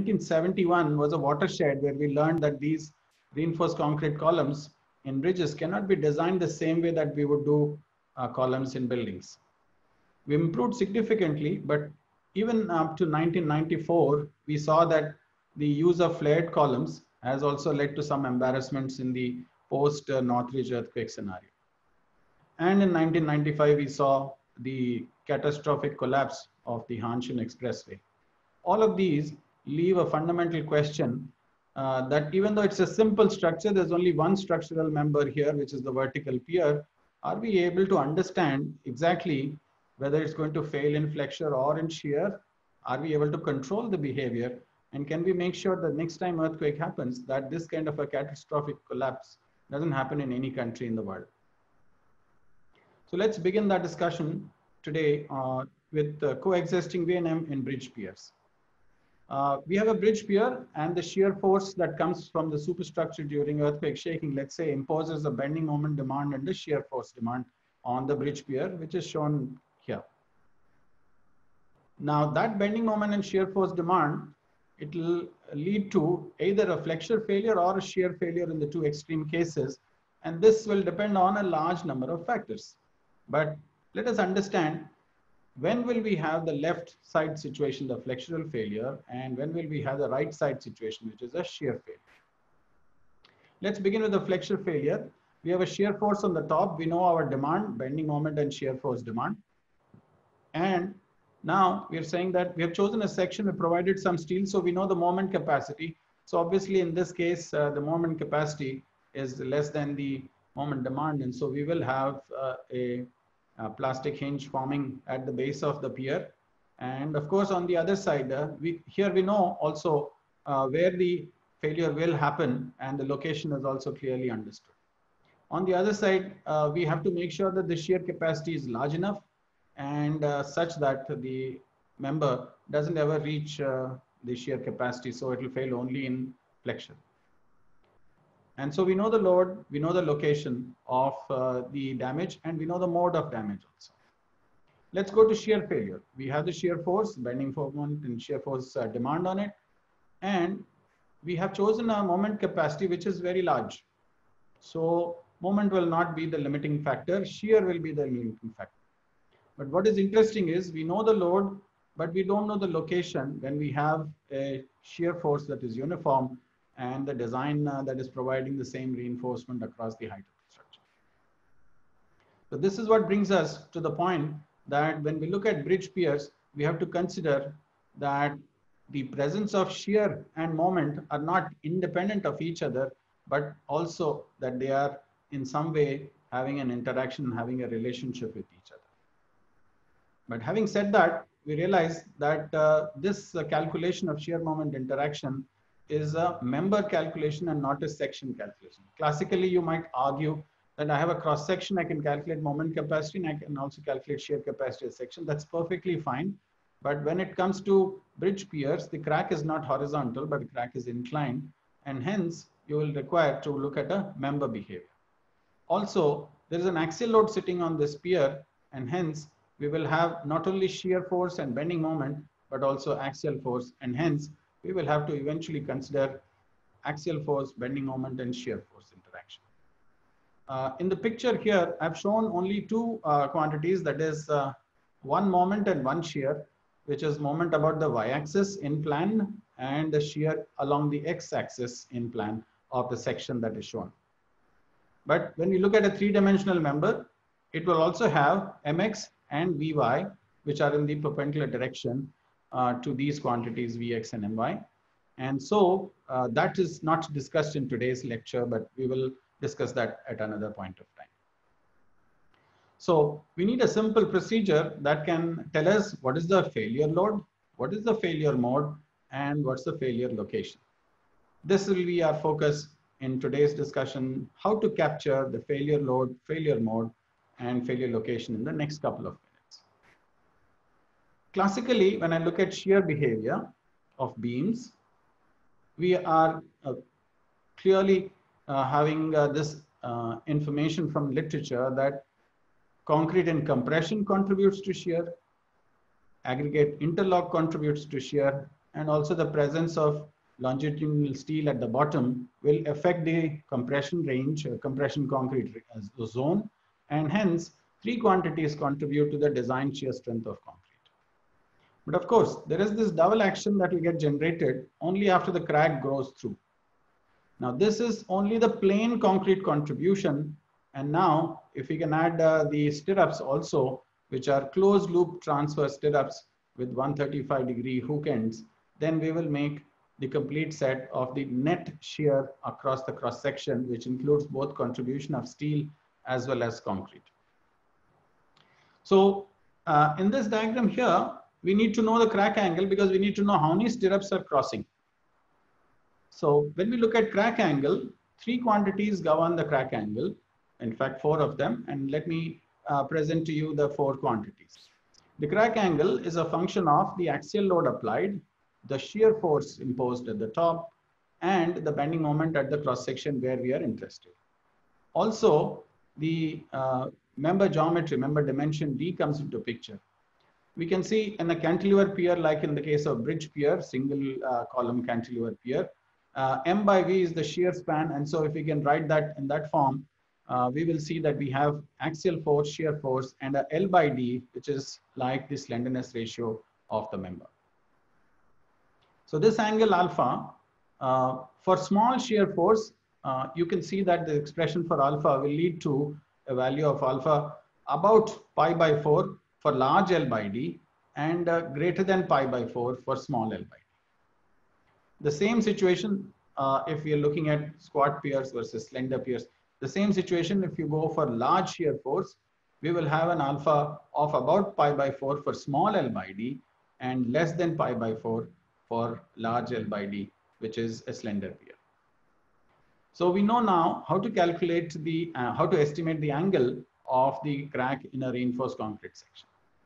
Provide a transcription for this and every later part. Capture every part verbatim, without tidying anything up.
nineteen seventy-one was a watershed where we learned that these reinforced concrete columns in bridges cannot be designed the same way that we would do uh, columns in buildings. We improved significantly, but even up to nineteen ninety-four, we saw that the use of flared columns has also led to some embarrassments in the post-Northridge earthquake scenario. And in nineteen ninety-five, we saw the catastrophic collapse of the Hanshin Expressway. All of these leave a fundamental question uh, that even though it's a simple structure, there's only one structural member here, which is the vertical pier. Are we able to understand exactly whether it's going to fail in flexure or in shear? Are we able to control the behavior? And can we make sure that next time earthquake happens, that this kind of a catastrophic collapse doesn't happen in any country in the world? So let's begin that discussion today uh, with uh, coexisting V and M in bridge piers. Uh, we have a bridge pier, and the shear force that comes from the superstructure during earthquake shaking, let's say, imposes a bending moment demand and the shear force demand on the bridge pier, which is shown here. Now that bending moment and shear force demand, it will lead to either a flexure failure or a shear failure in the two extreme cases. And this will depend on a large number of factors. But let us understand, when will we have the left side situation, the flexural failure, and when will we have the right side situation, which is a shear failure? Let's begin with the flexure failure. We have a shear force on the top. We know our demand, bending moment and shear force demand. And now we are saying that we have chosen a section, we provided some steel, so we know the moment capacity. So obviously in this case, uh, the moment capacity is less than the moment demand. And so we will have uh, a, a plastic hinge forming at the base of the pier. And of course, on the other side, uh, we, here we know also uh, where the failure will happen, and the location is also clearly understood. On the other side, uh, we have to make sure that the shear capacity is large enough and uh, such that the member doesn't ever reach uh, the shear capacity, so it will fail only in flexion. And so we know the load, we know the location of uh, the damage, and we know the mode of damage also. Let's go to shear failure. We have the shear force, bending moment and shear force uh, demand on it. And we have chosen a moment capacity which is very large. So moment will not be the limiting factor, shear will be the limiting factor. But what is interesting is we know the load, but we don't know the location when we have a shear force that is uniform and the design uh, that is providing the same reinforcement across the height of the structure. So this is what brings us to the point that when we look at bridge piers, we have to consider that the presence of shear and moment are not independent of each other, but also that they are in some way having an interaction, having a relationship with each other. But having said that, we realize that uh, this uh, calculation of shear moment interaction is a member calculation and not a section calculation. Classically, you might argue that I have a cross section, I can calculate moment capacity, and I can also calculate shear capacity as section. That's perfectly fine. But when it comes to bridge piers, the crack is not horizontal, but the crack is inclined. And hence, you will require to look at a member behavior. Also, there is an axial load sitting on this pier, and hence, we will have not only shear force and bending moment, but also axial force. And hence, we will have to eventually consider axial force, bending moment, and shear force interaction. Uh, in the picture here, I've shown only two uh, quantities, that is uh, one moment and one shear, which is moment about the y-axis in plan and the shear along the x-axis in plan of the section that is shown. But when we look at a three-dimensional member, it will also have mx and vy, which are in the perpendicular direction uh, to these quantities vx and my. And so uh, that is not discussed in today's lecture, but we will discuss that at another point of time. So we need a simple procedure that can tell us what is the failure load, what is the failure mode, and what's the failure location. This will be our focus in today's discussion, how to capture the failure load, failure mode, and failure location in the next couple of minutes. Classically, when I look at shear behavior of beams, we are uh, clearly uh, having uh, this uh, information from literature that concrete and compression contributes to shear, aggregate interlock contributes to shear, and also the presence of longitudinal steel at the bottom will affect the compression range, uh, compression concrete zone, and hence three quantities contribute to the design shear strength of concrete. But of course, there is this double action that will get generated only after the crack grows through. Now, this is only the plain concrete contribution. And now, if we can add uh, the stirrups also, which are closed loop transfer stirrups with one thirty-five degree hook ends, then we will make the complete set of the net shear across the cross section, which includes both contribution of steel as well as concrete. So uh, in this diagram here, we need to know the crack angle because we need to know how many stirrups are crossing. So when we look at crack angle, three quantities govern the crack angle. In fact, four of them. And let me uh, present to you the four quantities. The crack angle is a function of the axial load applied, the shear force imposed at the top, and the bending moment at the cross section where we are interested. Also, the uh, member geometry, member dimension D comes into picture. We can see in a cantilever pier, like in the case of bridge pier, single uh, column cantilever pier, uh, M by V is the shear span. And so if we can write that in that form, uh, we will see that we have axial force, shear force, and a L by D, which is like the slenderness ratio of the member. So this angle alpha, uh, for small shear force, uh, you can see that the expression for alpha will lead to a value of alpha about pi by four for large L by D and uh, greater than pi by four for small L by D. The same situation uh, if we are looking at squat piers versus slender piers. The same situation if you go for large shear force, we will have an alpha of about pi by four for small L by D and less than pi by four for large L by D, which is a slender pier. So we know now how to calculate the, uh, how to estimate the angle of the crack in a reinforced concrete section.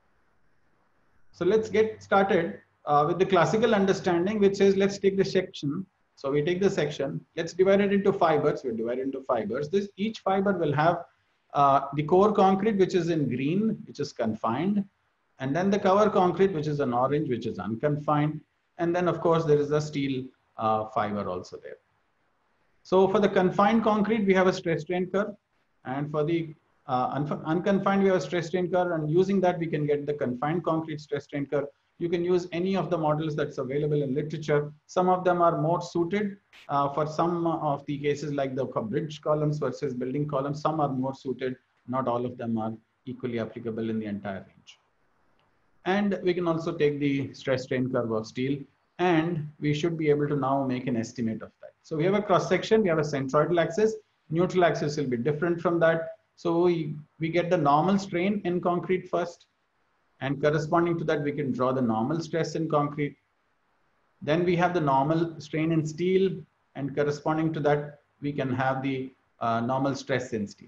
So let's get started uh, with the classical understanding, which says let's take the section. So we take the section, let's divide it into fibers. We divide it into fibers. This each fiber will have uh, the core concrete, which is in green, which is confined, and then the cover concrete, which is in orange, which is unconfined, and then of course there is a steel uh, fiber also there. So for the confined concrete, we have a stress strain curve, and for the Uh, un unconfined, we have a stress strain curve, and using that we can get the confined concrete stress strain curve. You can use any of the models that's available in literature. Some of them are more suited uh, for some of the cases, like the bridge columns versus building columns. Some are more suited. Not all of them are equally applicable in the entire range. And we can also take the stress strain curve of steel, and we should be able to now make an estimate of that. So we have a cross section, we have a centroidal axis. Neutral axis will be different from that. So we, we get the normal strain in concrete first, and corresponding to that, we can draw the normal stress in concrete. Then we have the normal strain in steel, and corresponding to that, we can have the uh, normal stress in steel.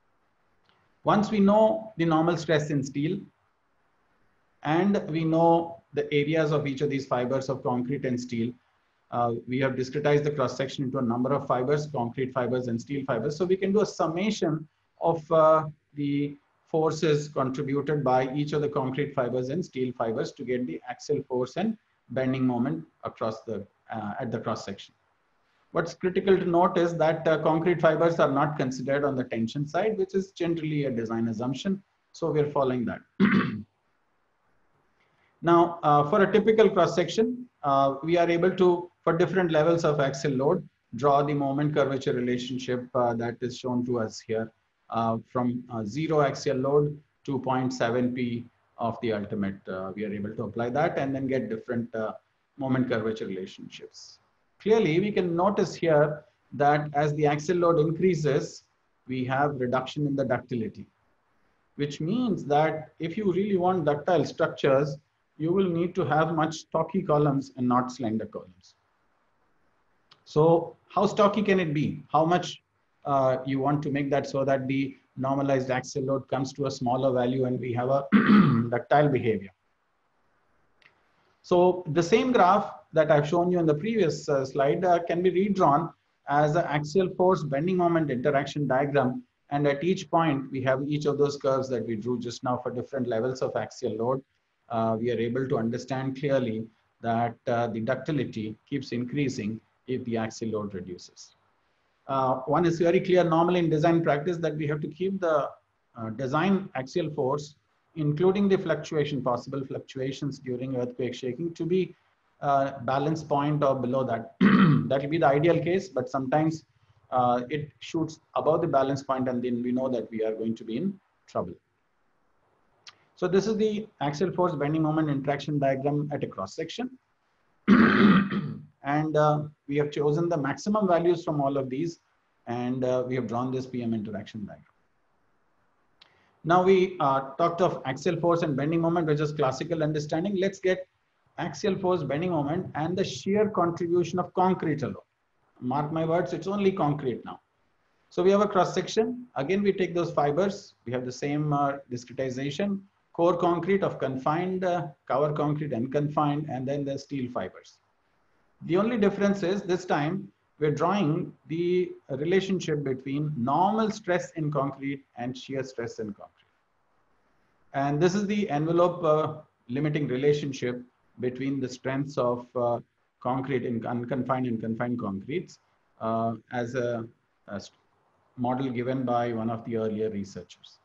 Once we know the normal stress in steel, and we know the areas of each of these fibers of concrete and steel, uh, we have discretized the cross section into a number of fibers, concrete fibers and steel fibers. So we can do a summation of uh, the forces contributed by each of the concrete fibers and steel fibers to get the axial force and bending moment across the uh, at the cross section. What's critical to note is that uh, concrete fibers are not considered on the tension side, which is generally a design assumption. So we're following that. Now, uh, for a typical cross section, uh, we are able to, for different levels of axial load, draw the moment curvature relationship uh, that is shown to us here. Uh, from uh, zero axial load to zero point seven P of the ultimate. Uh, we are able to apply that and then get different uh, moment curvature relationships. Clearly, we can notice here that as the axial load increases, we have reduction in the ductility, which means that if you really want ductile structures, you will need to have much stocky columns and not slender columns. So how stocky can it be? How much Uh, you want to make that so that the normalized axial load comes to a smaller value and we have a ductile behavior. So the same graph that I've shown you in the previous uh, slide uh, can be redrawn as an axial force bending moment interaction diagram. And at each point, we have each of those curves that we drew just now for different levels of axial load. Uh, we are able to understand clearly that uh, the ductility keeps increasing if the axial load reduces. Uh, one is very clear normally in design practice that we have to keep the uh, design axial force, including the fluctuation, possible fluctuations during earthquake shaking, to be uh, balance point or below that. That will be the ideal case, but sometimes uh, it shoots above the balance point, and then we know that we are going to be in trouble. So this is the axial force bending moment interaction diagram at a cross section. And uh, we have chosen the maximum values from all of these, and uh, we have drawn this P M interaction diagram. Now we uh, talked of axial force and bending moment, which is classical understanding. Let's get axial force, bending moment, and the shear contribution of concrete alone. Mark my words, it's only concrete now. So we have a cross section. Again, we take those fibers. We have the same uh, discretization, core concrete of confined, uh, cover concrete unconfined, and then the steel fibers. The only difference is this time we're drawing the relationship between normal stress in concrete and shear stress in concrete. And this is the envelope uh, limiting relationship between the strengths of uh, concrete in unconfined and confined concretes uh, as a, a model given by one of the earlier researchers.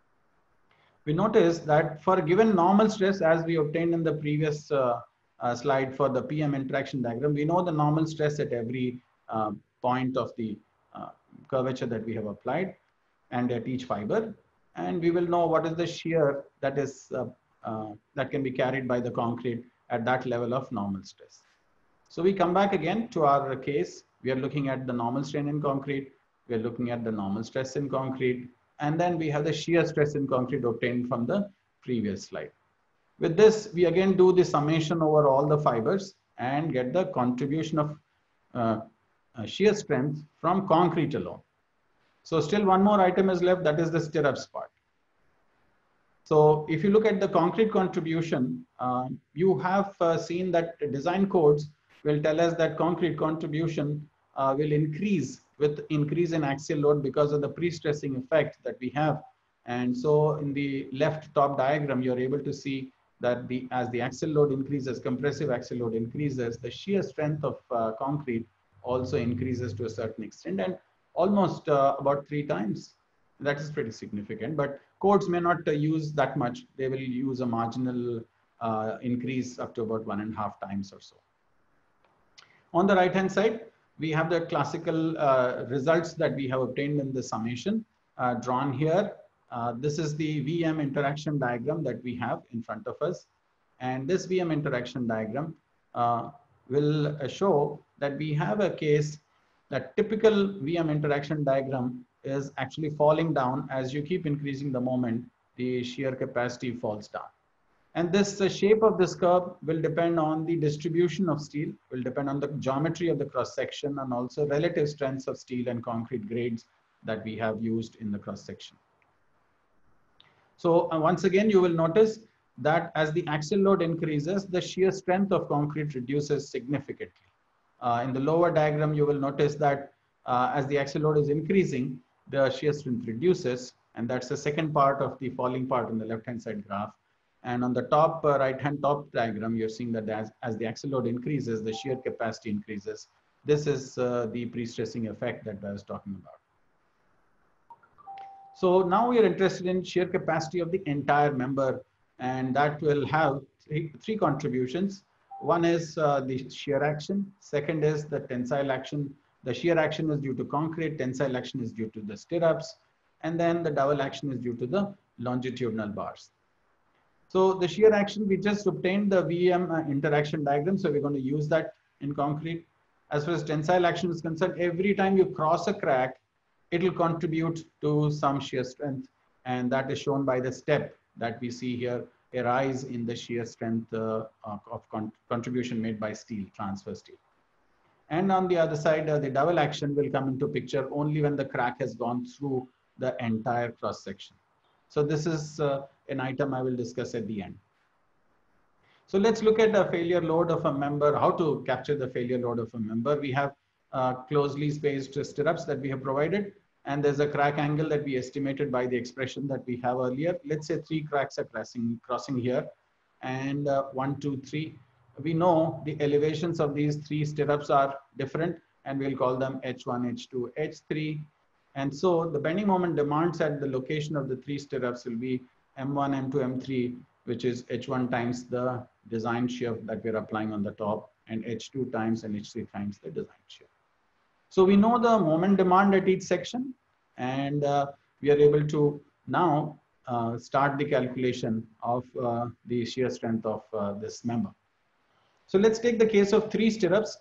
We notice that for a given normal stress, as we obtained in the previous uh, uh, slide for the P M interaction diagram, we know the normal stress at every uh, point of the uh, curvature that we have applied and at each fiber. And we will know what is the shear that is uh, uh, that can be carried by the concrete at that level of normal stress. So we come back again to our case. We are looking at the normal strain in concrete. We are looking at the normal stress in concrete. And then we have the shear stress in concrete obtained from the previous slide. With this, we again do the summation over all the fibers and get the contribution of uh, uh, shear strength from concrete alone. So still one more item is left, that is the stirrups part. So if you look at the concrete contribution, uh, you have uh, seen that design codes will tell us that concrete contribution uh, will increase with increase in axial load because of the pre-stressing effect that we have. And so in the left top diagram, you're able to see that the as the axial load increases, compressive axial load increases, the shear strength of uh, concrete also increases to a certain extent, and almost uh, about three times. That is pretty significant, but codes may not uh, use that much. They will use a marginal uh, increase up to about one and a half times or so. On the right hand side, we have the classical uh, results that we have obtained in the summation uh, drawn here. Uh, this is the V M interaction diagram that we have in front of us. And this V M interaction diagram uh, will uh, show that we have a case that typical V M interaction diagram is actually falling down. As you keep increasing the moment, the shear capacity falls down. And this uh, shape of this curve will depend on the distribution of steel, will depend on the geometry of the cross section, and also relative strengths of steel and concrete grades that we have used in the cross section. So uh, once again, you will notice that as the axial load increases, the shear strength of concrete reduces significantly. Uh, in the lower diagram, you will notice that uh, as the axial load is increasing, the shear strength reduces, and that's the second part of the falling part in the left-hand side graph. And on the top uh, right-hand top diagram, you're seeing that as, as the axial load increases, the shear capacity increases. This is uh, the pre-stressing effect that I was talking about. So now we are interested in shear capacity of the entire member, and that will have three, three contributions. One is uh, the shear action. Second is the tensile action. The shear action is due to concrete, tensile action is due to the stirrups, and then the dowel action is due to the longitudinal bars. So the shear action, we just obtained the V M uh, interaction diagram, so we're going to use that in concrete. As far as tensile action is concerned, every time you cross a crack, it will contribute to some shear strength, and that is shown by the step that we see here, a rise in the shear strength uh, of con contribution made by steel, transfer steel. And on the other side, uh, the dowel action will come into picture only when the crack has gone through the entire cross section. So this is uh, an item I will discuss at the end. So let's look at the failure load of a member, how to capture the failure load of a member. We have uh, closely spaced stirrups that we have provided, and there's a crack angle that we estimated by the expression that we have earlier. Let's say three cracks are crossing, crossing here, and uh, one, two, three. we know the elevations of these three stirrups are different, and we'll call them H one, H two, H three. And so the bending moment demands at the location of the three stirrups will be M one, M two, M three, which is H one times the design shear that we're applying on the top, and H two times and H three times the design shear. So we know the moment demand at each section, and uh, we are able to now uh, start the calculation of uh, the shear strength of uh, this member. So let's take the case of three stirrups.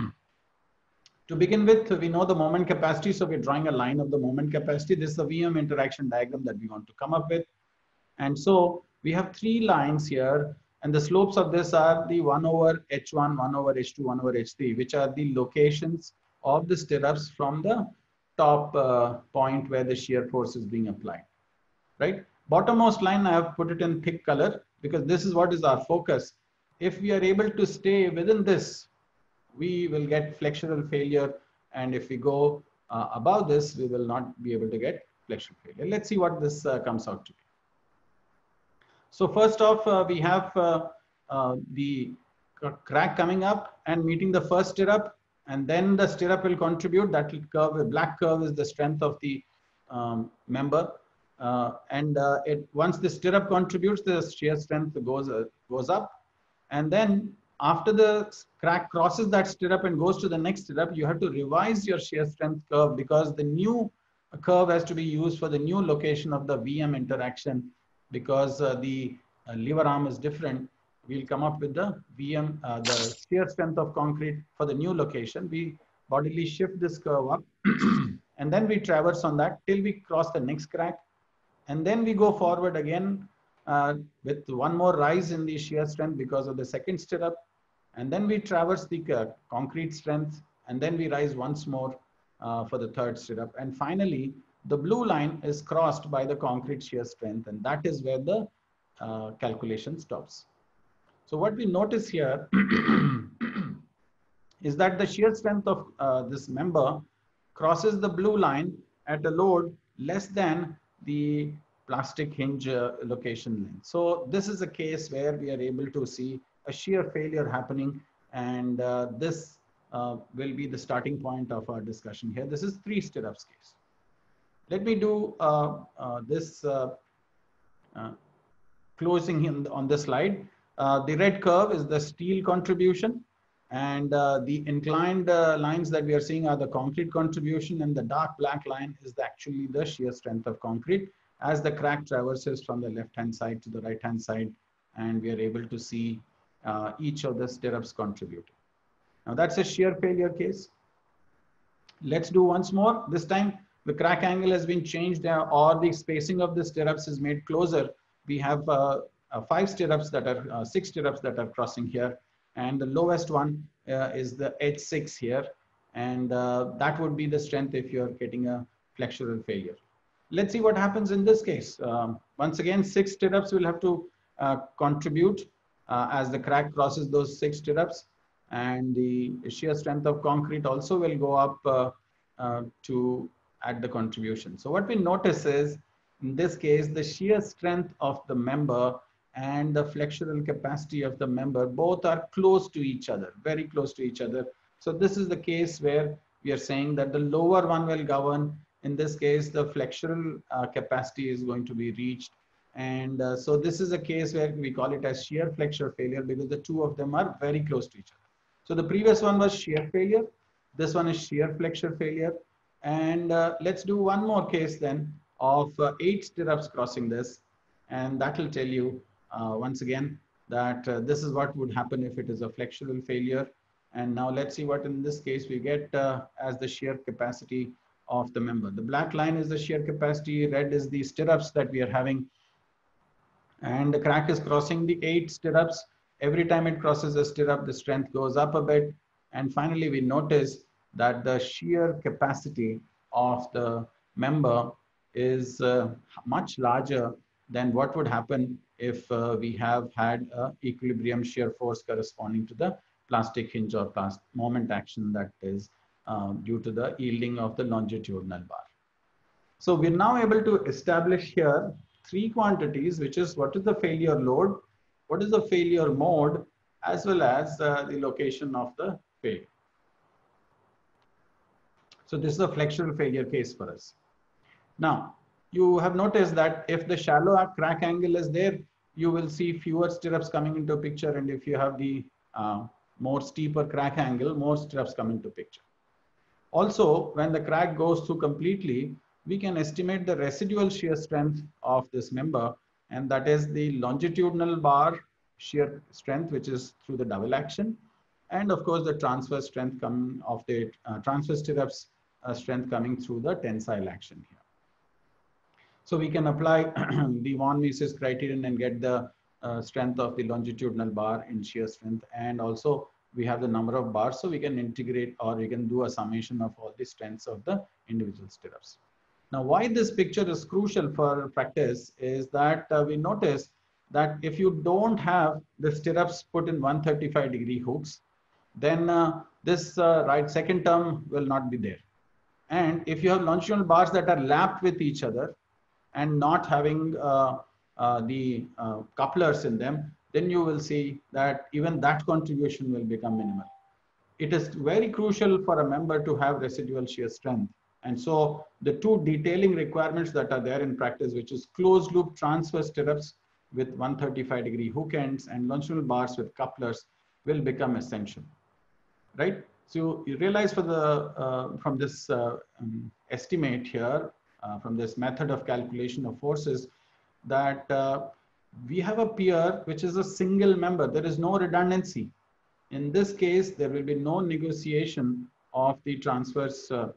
To begin with, we know the moment capacity, so we're drawing a line of the moment capacity. This is the V M interaction diagram that we want to come up with. And so we have three lines here, and the slopes of this are the one over H one, one over H two, one over H three, which are the locations of the stirrups from the top uh, point where the shear force is being applied, right? Bottommost line, I have put it in thick color because this is what is our focus. If we are able to stay within this, we will get flexural failure. And if we go uh, above this, we will not be able to get flexural failure. Let's see what this uh, comes out to be. So first off, uh, we have uh, uh, the crack coming up and meeting the first stirrup, and then the stirrup will contribute. That will curve, the black curve is the strength of the um, member. Uh, and uh, it, once the stirrup contributes, the shear strength goes, uh, goes up. And then after the crack crosses that stirrup and goes to the next stirrup, you have to revise your shear strength curve because the new curve has to be used for the new location of the V M interaction, because uh, the uh, lever arm is different. We'll come up with the V M, uh, the shear strength of concrete for the new location. We bodily shift this curve up and then we traverse on that till we cross the next crack. And then we go forward again uh, with one more rise in the shear strength because of the second stirrup. And then we traverse the uh, concrete strength, and then we rise once more uh, for the third stirrup. And finally, the blue line is crossed by the concrete shear strength, and that is where the uh, calculation stops. So what we notice here is that the shear strength of uh, this member crosses the blue line at a load less than the plastic hinge uh, location length. So this is a case where we are able to see a shear failure happening, and uh, this uh, will be the starting point of our discussion here. This is three stirrups case. Let me do uh, uh, this uh, uh, closing in on this slide. Uh, the red curve is the steel contribution, and uh, the inclined uh, lines that we are seeing are the concrete contribution, and the dark black line is the, actually the shear strength of concrete as the crack traverses from the left hand side to the right hand side, and we are able to see uh, each of the stirrups contributing. Now that's a shear failure case. Let's do once more. This time the crack angle has been changed, uh, or the spacing of the stirrups is made closer. We have uh, uh, five stirrups that are, uh, six stirrups that are crossing here. And the lowest one uh, is the H six here. And uh, that would be the strength if you're getting a flexural failure. Let's see what happens in this case. Um, once again, six stirrups will have to uh, contribute uh, as the crack crosses those six stirrups. And the shear strength of concrete also will go up uh, uh, to at the contribution. So what we notice is, in this case, the shear strength of the member and the flexural capacity of the member both are close to each other, very close to each other. So this is the case where we are saying that the lower one will govern. In this case, the flexural uh, capacity is going to be reached. And uh, so this is a case where we call it as shear flexure failure because the two of them are very close to each other. So the previous one was shear failure. This one is shear flexure failure. And uh, let's do one more case then of uh, eight stirrups crossing this. And that will tell you uh, once again that uh, this is what would happen if it is a flexural failure. And now let's see what in this case we get uh, as the shear capacity of the member. The black line is the shear capacity, red is the stirrups that we are having. And the crack is crossing the eight stirrups. Every time it crosses a stirrup, the strength goes up a bit. And finally, we notice that the shear capacity of the member is uh, much larger than what would happen if uh, we have had an equilibrium shear force corresponding to the plastic hinge or plastic moment action that is uh, due to the yielding of the longitudinal bar. So we're now able to establish here three quantities, which is what is the failure load, what is the failure mode, as well as uh, the location of the failure. So this is a flexural failure case for us. Now, you have noticed that if the shallow crack angle is there, you will see fewer stirrups coming into picture. And if you have the uh, more steeper crack angle, more stirrups come into picture. Also, when the crack goes through completely, we can estimate the residual shear strength of this member, and that is the longitudinal bar shear strength, which is through the double action, and of course the transverse strength coming of the uh, transverse stirrups uh, strength coming through the tensile action here. So we can apply the von Mises criterion and get the uh, strength of the longitudinal bar in shear strength, and also we have the number of bars, so we can integrate or we can do a summation of all the strengths of the individual stirrups. Now, why this picture is crucial for practice is that uh, we notice that if you don't have the stirrups put in one thirty-five degree hooks, then uh, this uh, right second term will not be there. And if you have longitudinal bars that are lapped with each other and not having uh, uh, the uh, couplers in them, then you will see that even that contribution will become minimal. It is very crucial for a member to have residual shear strength. And so the two detailing requirements that are there in practice, which is closed loop transverse stirrups with one thirty-five degree hook ends and longitudinal bars with couplers, will become essential, right? So you realize for the, uh, from this uh, um, estimate here, uh, from this method of calculation of forces, that uh, we have a pier which is a single member. There is no redundancy. In this case, there will be no negotiation of the transverse uh,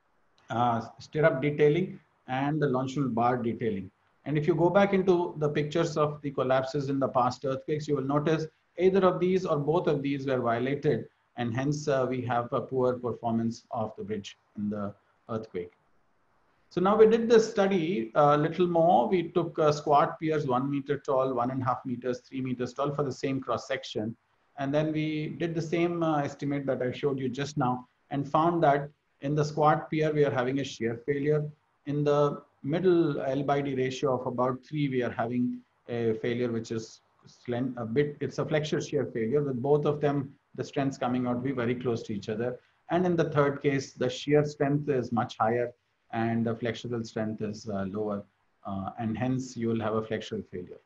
uh, stirrup detailing and the longitudinal bar detailing. And if you go back into the pictures of the collapses in the past earthquakes, you will notice either of these or both of these were violated, and hence uh, we have a poor performance of the bridge in the earthquake. So now we did this study a little more. We took uh, squat piers, one meter tall, one and a half meters, three meters tall for the same cross section. And then we did the same uh, estimate that I showed you just now and found that in the squat pier, we are having a shear failure. In the middle L by D ratio of about three, we are having a failure, which is a bit, it's a flexure shear failure with both of them, the strengths coming out to be very close to each other. And in the third case, the shear strength is much higher and the flexural strength is uh, lower, uh, and hence you will have a flexural failure.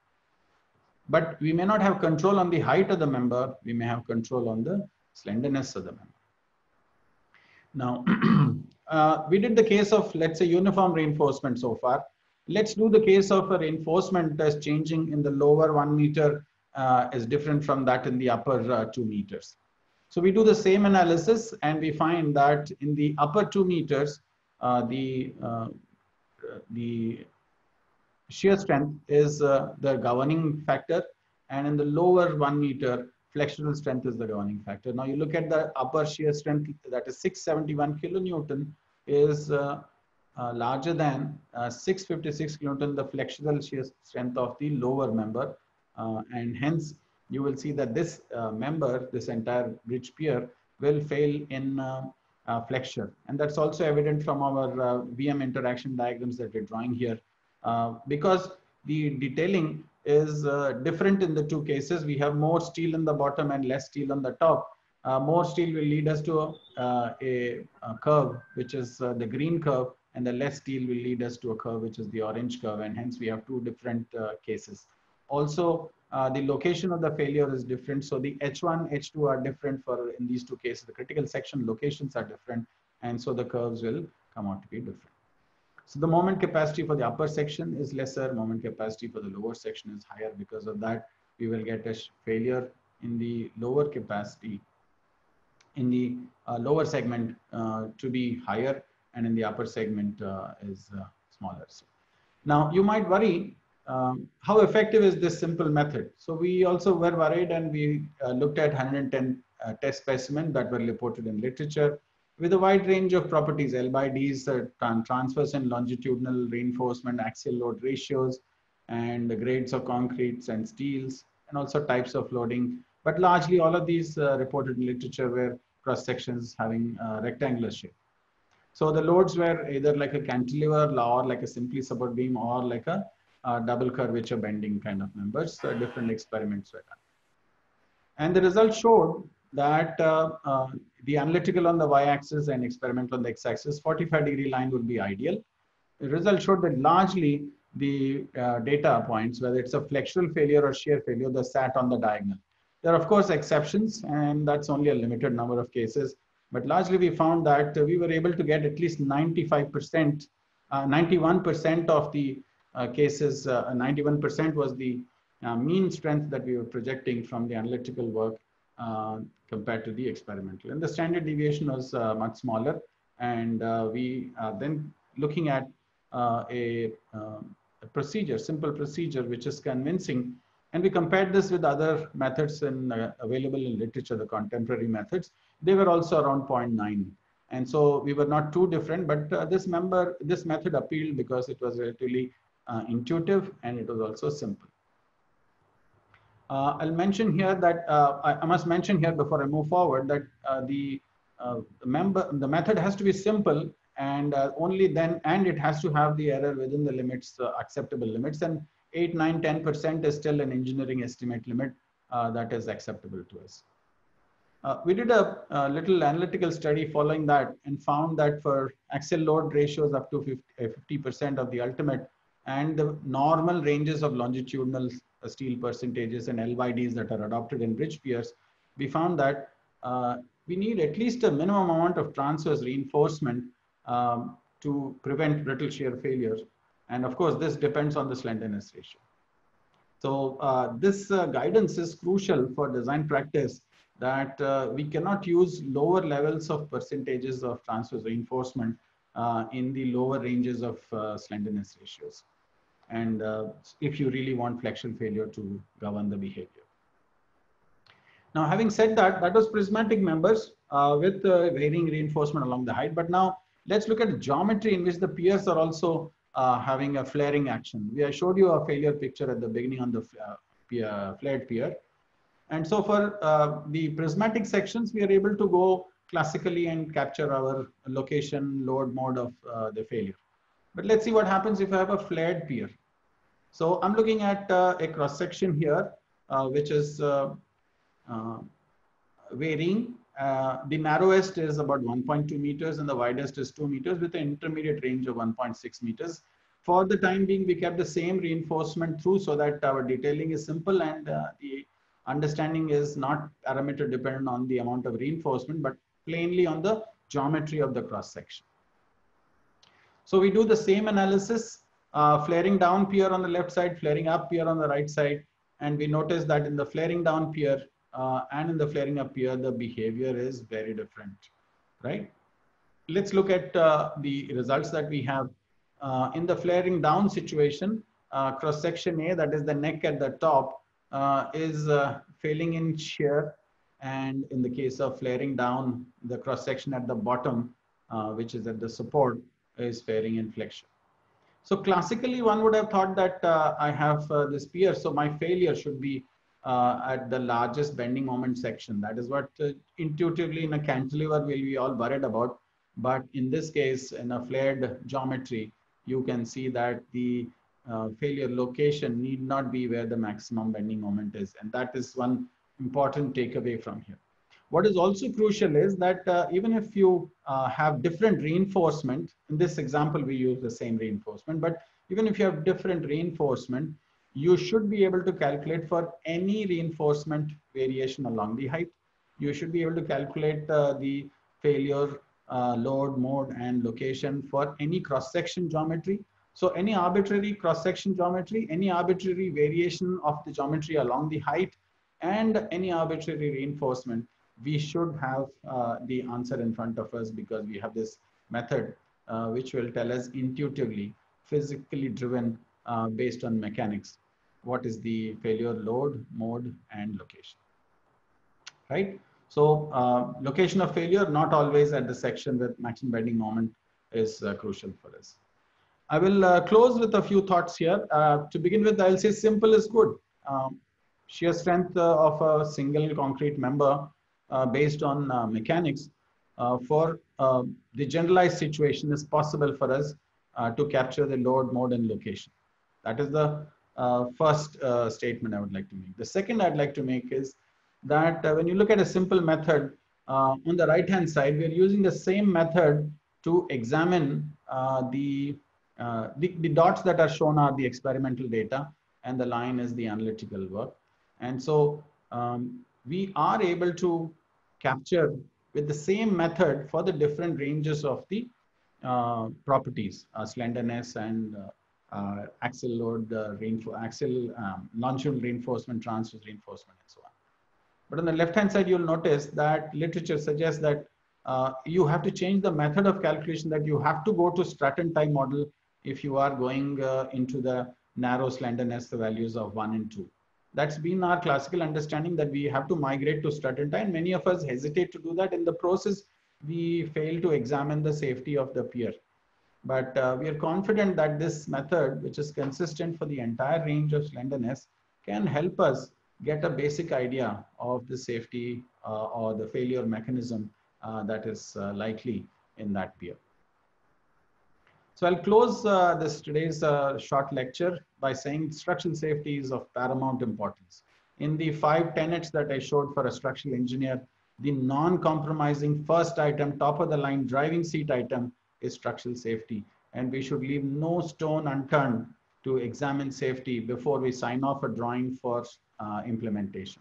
But we may not have control on the height of the member, we may have control on the slenderness of the member. Now, uh, we did the case of, let's say, uniform reinforcement so far. Let's do the case of a reinforcement that's changing in the lower one meter uh, is different from that in the upper uh, two meters. So we do the same analysis and we find that in the upper two meters, Uh, the uh, the shear strength is uh, the governing factor, and in the lower one meter, flexural strength is the governing factor. Now you look at the upper shear strength, that is six seventy-one kilonewton, is uh, uh, larger than uh, six fifty-six kilonewton, the flexural shear strength of the lower member, uh, and hence you will see that this uh, member, this entire bridge pier, will fail in uh, Uh, flexure. And that's also evident from our uh, V M interaction diagrams that we're drawing here. Uh, because the detailing is uh, different in the two cases. We have more steel in the bottom and less steel on the top. Uh, more steel will lead us to uh, a, a curve, which is uh, the green curve, and the less steel will lead us to a curve, which is the orange curve. And hence we have two different uh, cases. Also, uh, the location of the failure is different. So the H one, H two are different for in these two cases. The critical section locations are different. And so the curves will come out to be different. So the moment capacity for the upper section is lesser. Moment capacity for the lower section is higher. Because of that, we will get a failure in the lower capacity, in the uh, lower segment uh, to be higher, and in the upper segment uh, is uh, smaller. So now you might worry, Um, how effective is this simple method? So we also were worried, and we uh, looked at one hundred ten uh, test specimens that were reported in literature with a wide range of properties, L by Ds, uh, transverse and longitudinal reinforcement, axial load ratios, and the grades of concretes and steels, and also types of loading. But largely all of these uh, reported in literature were cross sections having uh, rectangular shape. So the loads were either like a cantilever or like a simply support beam or like a Uh, double curvature bending kind of members. Uh, different experiments were done. And the results showed that uh, uh, the analytical on the y-axis and experimental on the x-axis, forty-five degree line would be ideal. The results showed that largely the uh, data points, whether it's a flexural failure or shear failure, they sat on the diagonal. There are, of course, exceptions, and that's only a limited number of cases. But largely, we found that we were able to get at least ninety-five percent, uh, ninety-one percent of the uh, cases, uh, ninety-one percent was the uh, mean strength that we were projecting from the analytical work uh, compared to the experimental. And the standard deviation was uh, much smaller. And uh, we uh, then looking at uh, a, uh, a procedure, simple procedure, which is convincing. And we compared this with other methods in, uh, available in literature, the contemporary methods. They were also around zero point nine. And so we were not too different, but uh, this member, this method appealed because it was relatively uh, intuitive and it was also simple. Uh, I'll mention here that, uh, I, I must mention here before I move forward that uh, the, uh, the, member, the method has to be simple and uh, only then, and it has to have the error within the limits, uh, acceptable limits. And eight, nine, ten percent is still an engineering estimate limit uh, that is acceptable to us. Uh, we did a, a little analytical study following that and found that for axial load ratios up to fifty percent of the ultimate and the normal ranges of longitudinal steel percentages and L Y Ds that are adopted in bridge piers, we found that uh, we need at least a minimum amount of transverse reinforcement um, to prevent brittle shear failure. And of course, this depends on the slenderness ratio. So uh, this uh, guidance is crucial for design practice, that uh, we cannot use lower levels of percentages of transverse reinforcement uh, in the lower ranges of uh, slenderness ratios. And uh, if you really want flexural failure to govern the behavior. Now, having said that, that was prismatic members uh, with uh, varying reinforcement along the height. But now let's look at the geometry in which the piers are also uh, having a flaring action. We I showed you a failure picture at the beginning on the uh, pier, flared pier. And so for uh, the prismatic sections, we are able to go classically and capture our location, load, mode of uh, the failure. But let's see what happens if I have a flared pier. So I'm looking at uh, a cross section here, uh, which is uh, uh, varying. Uh, the narrowest is about one point two meters and the widest is two meters with an intermediate range of one point six meters. For the time being, we kept the same reinforcement through so that our detailing is simple and uh, the understanding is not parameter dependent on the amount of reinforcement, but plainly on the geometry of the cross section. So we do the same analysis, uh, flaring down pier on the left side, flaring up pier on the right side. And we notice that in the flaring down pier uh, and in the flaring up pier, the behavior is very different, right? Let's look at uh, the results that we have. Uh, in the flaring down situation, uh, cross section A, that is the neck at the top, uh, is uh, failing in shear. And in the case of flaring down, the cross section at the bottom, uh, which is at the support, is failing in flexion. So classically, one would have thought that uh, I have uh, this pier, so my failure should be uh, at the largest bending moment section. That is what uh, intuitively in a cantilever will be all worried about. But in this case, in a flared geometry, you can see that the uh, failure location need not be where the maximum bending moment is. And that is one important takeaway from here. What is also crucial is that uh, even if you uh, have different reinforcement, in this example, we use the same reinforcement, but even if you have different reinforcement, you should be able to calculate for any reinforcement variation along the height. You should be able to calculate uh, the failure uh, load, mode, and location for any cross-section geometry. So any arbitrary cross-section geometry, any arbitrary variation of the geometry along the height, and any arbitrary reinforcement, we should have uh, the answer in front of us because we have this method uh, which will tell us intuitively, physically driven uh, based on mechanics, what is the failure load, mode, and location, right? So uh, location of failure, not always at the section with maximum bending moment is uh, crucial for us. I will uh, close with a few thoughts here. Uh, to begin with, I'll say simple is good. Um, shear strength uh, of a single concrete member Uh, based on uh, mechanics uh, for uh, the generalized situation is possible for us uh, to capture the load, mode, and location. That is the uh, first uh, statement I would like to make. The second I'd like to make is that uh, when you look at a simple method, uh, on the right hand side, we are using the same method to examine uh, the, uh, the, the dots that are shown are the experimental data, and the line is the analytical work. And so um, we are able to capture with the same method for the different ranges of the uh, properties, uh, slenderness and uh, uh, axial load, uh, axial um, longitudinal reinforcement, transverse reinforcement, and so on. But on the left-hand side, you'll notice that literature suggests that uh, you have to change the method of calculation, that you have to go to Stratton time model if you are going uh, into the narrow slenderness, the values of one and two. That's been our classical understanding, that we have to migrate to Stratton time. Many of us hesitate to do that. In the process, we fail to examine the safety of the peer. But uh, we are confident that this method, which is consistent for the entire range of slenderness, can help us get a basic idea of the safety uh, or the failure mechanism uh, that is uh, likely in that peer. So I'll close uh, this today's uh, short lecture by saying structural safety is of paramount importance. In the five tenets that I showed for a structural engineer, the non-compromising first item, top of the line driving seat item, is structural safety. And we should leave no stone unturned to examine safety before we sign off a drawing for uh, implementation.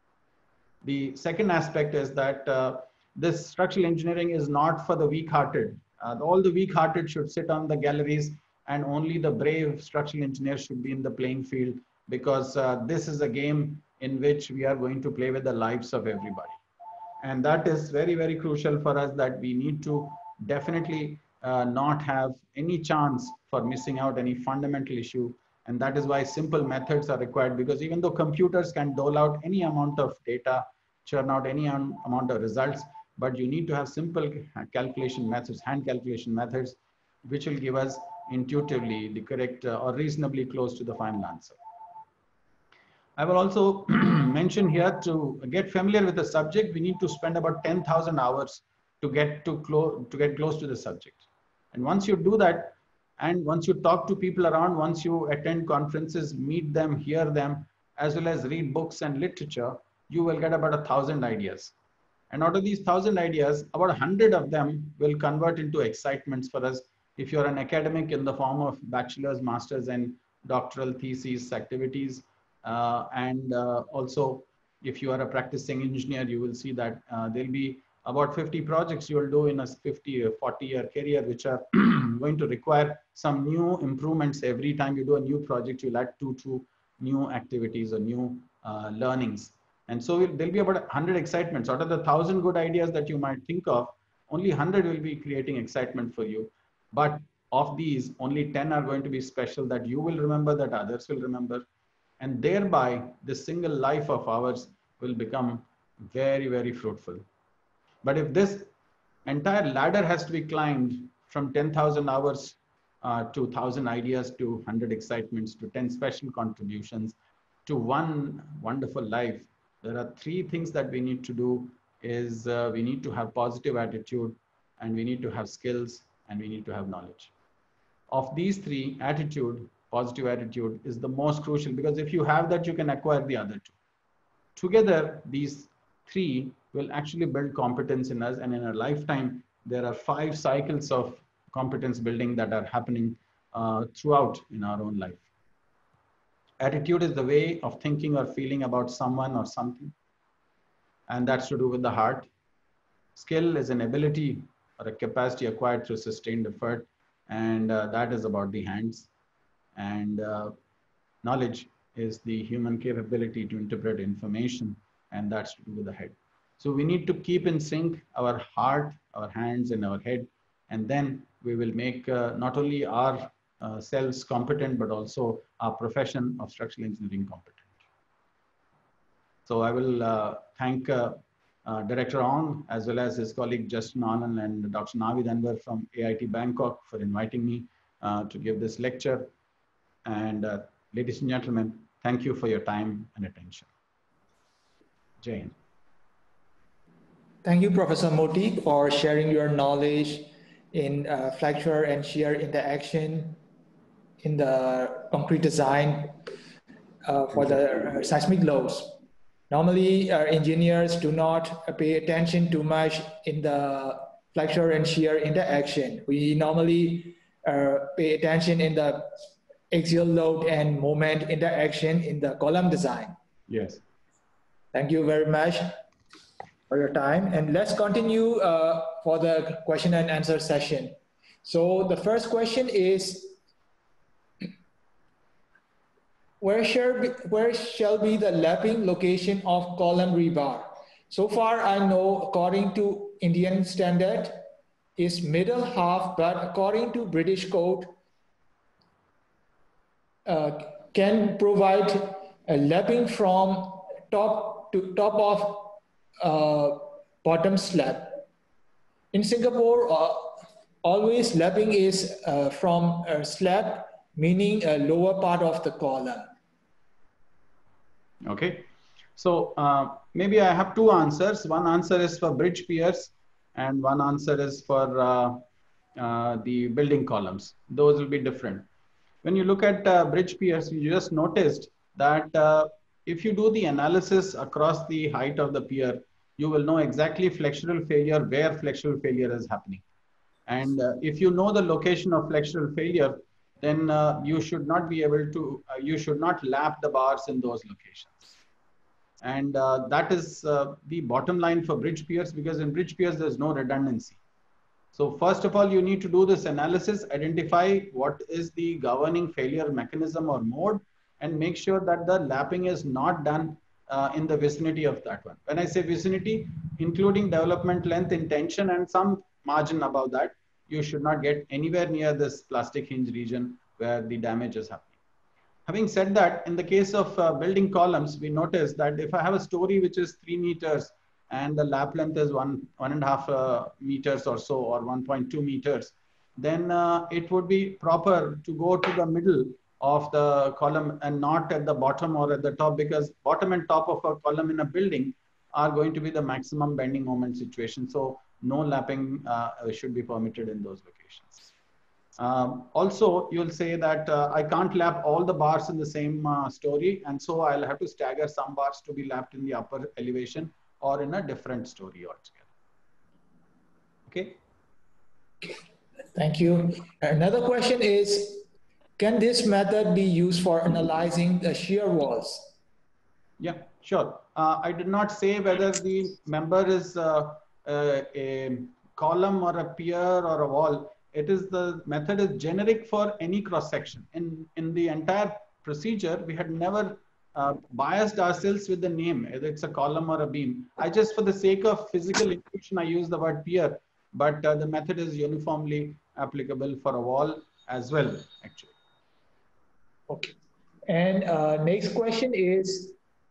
The second aspect is that uh, this structural engineering is not for the weak-hearted. Uh, all the weak-hearted should sit on the galleries, and only the brave structural engineers should be in the playing field, because uh, this is a game in which we are going to play with the lives of everybody. And that is very, very crucial for us, that we need to definitely uh, not have any chance for missing out any fundamental issue. And that is why simple methods are required, because even though computers can dole out any amount of data, churn out any amount of results, but you need to have simple calculation methods, hand calculation methods, which will give us intuitively the correct uh, or reasonably close to the final answer. I will also mention here, to get familiar with the subject, we need to spend about ten thousand hours to get to close to get close to the subject. And once you do that, and once you talk to people around, once you attend conferences, meet them, hear them, as well as read books and literature, you will get about a thousand ideas. And out of these thousand ideas, about a hundred of them will convert into excitements for us. If you're an academic in the form of bachelor's, master's, and doctoral theses activities, uh, and uh, also if you are a practicing engineer, you will see that uh, there'll be about fifty projects you will do in a fifty or forty year career, which are going to require some new improvements. Every time you do a new project, you'll add two, two new activities or new uh, learnings. And so we'll, there'll be about one hundred excitements. Out of the one thousand good ideas that you might think of, only one hundred will be creating excitement for you. But of these, only ten are going to be special, that you will remember, that others will remember. And thereby, this single life of ours will become very, very fruitful. But if this entire ladder has to be climbed from ten thousand hours uh, to one thousand ideas, to one hundred excitements, to ten special contributions, to one wonderful life, there are three things that we need to do. Is uh, we need to have positive attitude, and we need to have skills, and we need to have knowledge. Of these three, attitude, positive attitude, is the most crucial, because if you have that, you can acquire the other two. Together, these three will actually build competence in us, and in a lifetime, there are five cycles of competence building that are happening uh, throughout in our own life. Attitude is the way of thinking or feeling about someone or something, and that's to do with the heart. Skill is an ability or a capacity acquired through sustained effort, and uh, that is about the hands. And uh, knowledge is the human capability to interpret information, and that's to do with the head. So we need to keep in sync our heart, our hands, and our head, and then we will make uh, not only our uh, selves competent, but also our profession of structural engineering competent. So I will uh, thank uh, uh, Director Ong, as well as his colleague Justin Anand and Doctor Navid Anwar from A I T Bangkok for inviting me uh, to give this lecture. And uh, ladies and gentlemen, thank you for your time and attention. Jane. Thank you, Professor Murty, for sharing your knowledge in uh, FLEXURE and SHEAR interaction in the concrete design uh, for the uh, seismic loads. Normally, our engineers do not pay attention too much in the flexure and shear interaction. We normally uh, pay attention in the axial load and moment interaction in the column design. Yes. Thank you very much for your time. And let's continue uh, for the question and answer session. So the first question is, where shall be, where shall be the lapping location of column rebar? So far, I know according to Indian standard is middle half, but according to British code, uh, can provide a lapping from top to top of uh, bottom slab. In Singapore, uh, always lapping is uh, from a slab, meaning a lower part of the column. Okay, so uh, maybe I have two answers. One answer is for bridge piers and one answer is for uh, uh, the building columns. Those will be different. When you look at uh, bridge piers, you just noticed that uh, if you do the analysis across the height of the pier, you will know exactly flexural failure, where flexural failure is happening. And uh, if you know the location of flexural failure, then uh, you should not be able to, uh, you should not lap the bars in those locations. And uh, that is uh, the bottom line for bridge piers, because in bridge piers, there's no redundancy. So first of all, you need to do this analysis, identify what is the governing failure mechanism or mode, and make sure that the lapping is not done uh, in the vicinity of that one. When I say vicinity, including development length in tension and some margin above that, you should not get anywhere near this plastic hinge region where the damage is happening. Having said that, in the case of uh, building columns, we notice that if I have a story which is three meters and the lap length is one, one and a half uh, meters or so, or one point two meters, then uh, it would be proper to go to the middle of the column and not at the bottom or at the top, because bottom and top of a column in a building are going to be the maximum bending moment situation. So no lapping uh, should be permitted in those locations. Um, also, you'll say that uh, I can't lap all the bars in the same uh, story, and so I'll have to stagger some bars to be lapped in the upper elevation or in a different story altogether. Okay. Thank you. Another question is, can this method be used for analyzing the shear walls? Yeah, sure. Uh, I did not say whether the member is uh, uh, a column or a pier or a wall. It is the method is generic for any cross section. In, in the entire procedure, we had never uh, biased ourselves with the name, whether it's a column or a beam. I just, for the sake of physical inclusion, I use the word pier, but uh, the method is uniformly applicable for a wall as well, actually. Okay. And uh, next question is,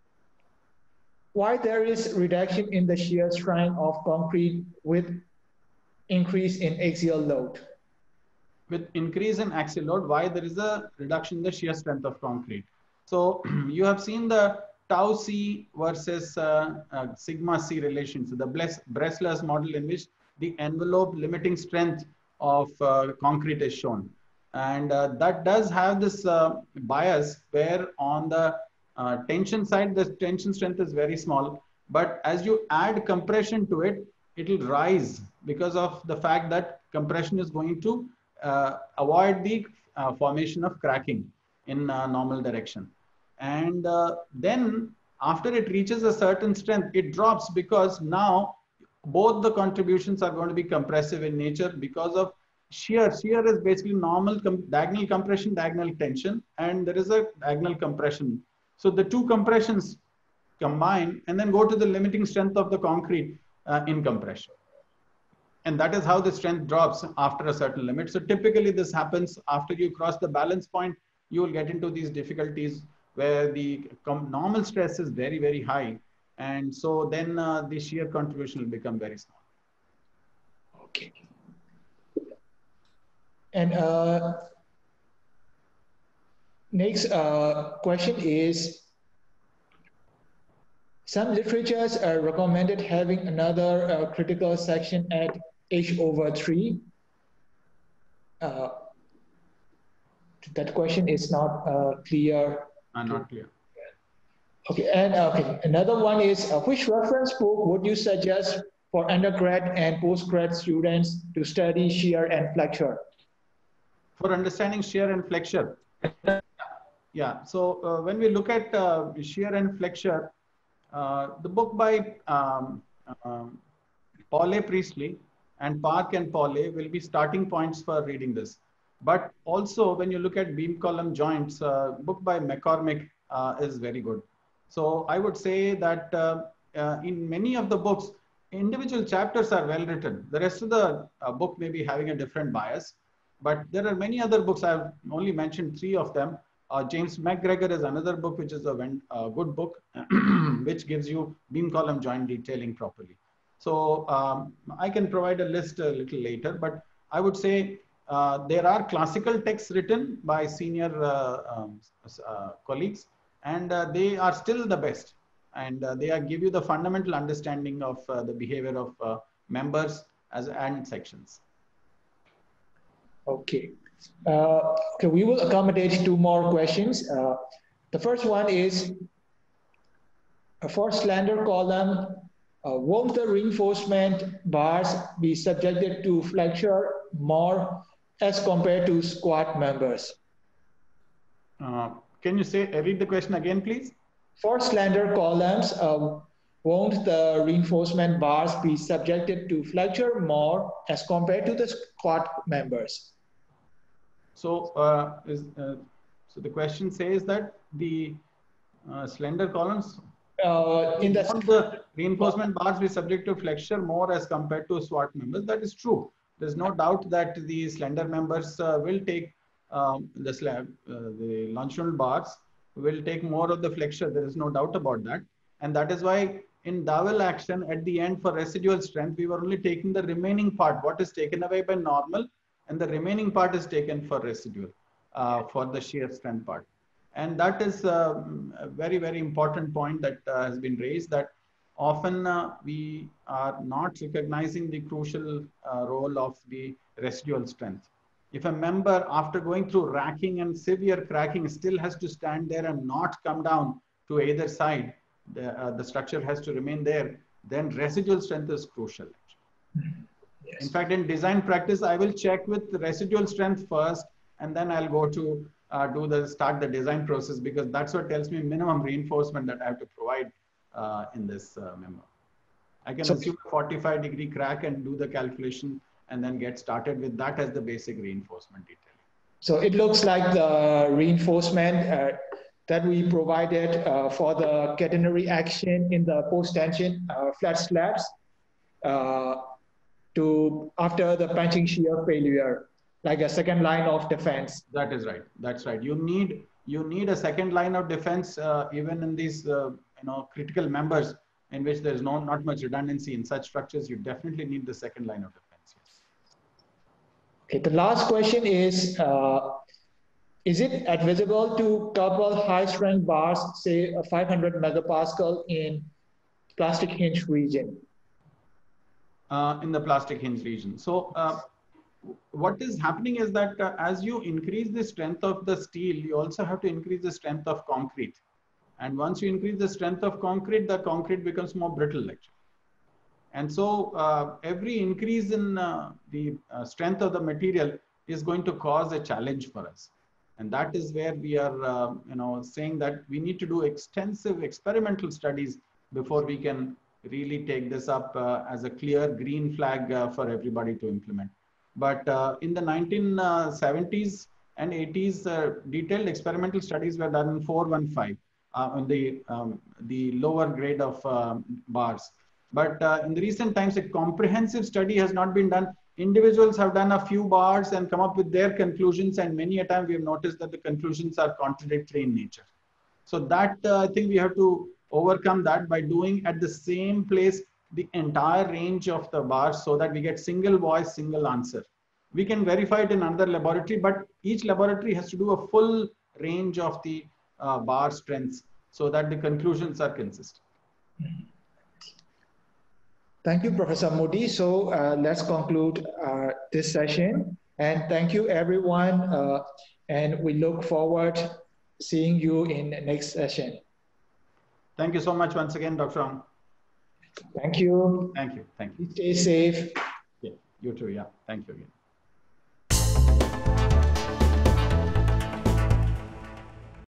why there is reduction in the shear strength of concrete with increase in axial load? With increase in axial load, why there is a reduction in the shear strength of concrete? So you have seen the tau C versus uh, uh, sigma C relation. So the Bresler's model, in which the envelope limiting strength of uh, concrete is shown. And uh, that does have this uh, bias where on the uh, tension side, the tension strength is very small. But as you add compression to it, it will rise because of the fact that compression is going to uh, avoid the uh, formation of cracking in uh, normal direction. And uh, then after it reaches a certain strength, it drops because now both the contributions are going to be compressive in nature because of shear. Shear is basically normal com diagonal compression, diagonal tension, and there is a diagonal compression. So the two compressions combine and then go to the limiting strength of the concrete uh, in compression. And that is how the strength drops after a certain limit. So typically this happens after you cross the balance point. You will get into these difficulties where the normal stress is very, very high. And so then uh, the shear contribution will become very small. Okay. And uh, next uh, question is, some literatures are recommended having another uh, critical section at H over three. Uh, that question is not uh, clear. Uh, not clear. Okay, and uh, okay, another one is uh, which reference book would you suggest for undergrad and postgrad students to study SHEAR and FLEXURE? For understanding SHEAR and FLEXURE. Yeah, so uh, when we look at uh, SHEAR and FLEXURE, uh, the book by um, um, Pauley Priestley and Park and Pauley will be starting points for reading this. But also when you look at beam column joints, uh, book by McCormick uh, is very good. So I would say that uh, uh, in many of the books, individual chapters are well written. The rest of the uh, book may be having a different bias, but there are many other books. I've only mentioned three of them. Uh, James McGregor is another book, which is a uh, good book, which gives you beam column joint detailing properly. So um, I can provide a list a little later, but I would say uh, there are classical texts written by senior uh, um, uh, colleagues, and uh, they are still the best. And uh, they are, give you the fundamental understanding of uh, the behavior of uh, members as and sections. Okay. Uh, okay, we will accommodate two more questions. Uh, the first one is, uh, for slender column, uh, won't the reinforcement bars be subjected to FLEXURE more as compared to squat members? Uh, can you say, read the question again, please? For slender columns, uh, won't the reinforcement bars be subjected to FLEXURE more as compared to the squat members? So, uh, is, uh, so the question says that the uh, slender columns, uh, in the, the reinforcement bars be subject to FLEXURE more as compared to squat members. That is true. There's no doubt that the slender members uh, will take um, the slab, uh, the longitudinal bars will take more of the FLEXURE. There is no doubt about that. And that is why in dowel action at the end for residual strength, we were only taking the remaining part, what is taken away by normal, and the remaining part is taken for residual, uh, for the shear strength part. And that is um, a very, very important point that uh, has been raised, that often uh, we are not recognizing the crucial uh, role of the residual strength. If a member, after going through racking and severe cracking, still has to stand there and not come down to either side, the, uh, the structure has to remain there, then residual strength is crucial. Yes. In fact, in design practice, I will check with the residual strength first, and then I'll go to uh, do the start the design process, because that's what tells me minimum reinforcement that I have to provide uh, in this uh, member. I can so, assume a forty-five degree crack and do the calculation and then get started with that as the basic reinforcement detail. So it looks like the reinforcement uh, that we provided uh, for the catenary action in the post-tension uh, flat slabs uh, to after the punching shear failure, like a second line of defense. That is right. That's right. You need you need a second line of defense uh, even in these uh, you know critical members in which there is no not much redundancy in such structures. You definitely need the second line of defense. Yes. Okay. The last question is: uh, is it advisable to couple high strength bars, say a five hundred megapascal, in plastic hinge region? Uh, in the plastic hinge region. So uh, what is happening is that uh, as you increase the strength of the steel, you also have to increase the strength of concrete. And once you increase the strength of concrete, the concrete becomes more brittle actually. And so uh, every increase in uh, the uh, strength of the material is going to cause a challenge for us. And that is where we are uh, you know, saying that we need to do extensive experimental studies before we can really take this up uh, as a clear green flag uh, for everybody to implement. But uh, in the nineteen seventies and eighties, uh, detailed experimental studies were done in four one five uh, on the, um, the lower grade of um, bars. But uh, in the recent times, a comprehensive study has not been done. Individuals have done a few bars and come up with their conclusions, and many a time we have noticed that the conclusions are contradictory in nature. So that uh, I think we have to overcome that by doing at the same place the entire range of the bars so that we get single voice, single answer. We can verify it in another laboratory, but each laboratory has to do a full range of the uh, bar strengths so that the conclusions are consistent. Thank you, Professor Murty. So uh, let's conclude uh, this session. And thank you, everyone. Uh, and we look forward to seeing you in the next session. Thank you so much once again, Doctor Ang. Thank you. Thank you. Thank you. Stay safe. Yeah, you too. Yeah. Thank you again.